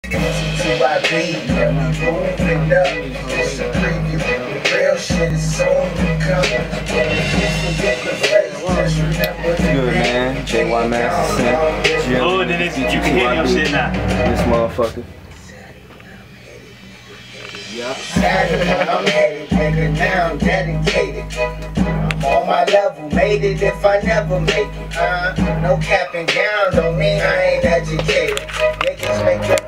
T2IB, yeah, we moving up. It's a preview. The real shit is soon to come. When you forget the face, just remember the good, man. JY Master. Oh, then it's, you can hear your shit now. This motherfucker. I'm headed, nigga, now I'm dedicated. I'm on my level, made it if I never make it. No cap and gown don't mean I ain't educated. Niggas make